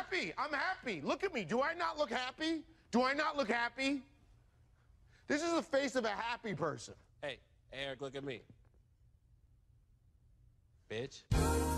happy. I'm happy. Look at me. Do I not look happy? Do I not look happy? This is the face of a happy person. Hey, Eric, look at me. Bitch.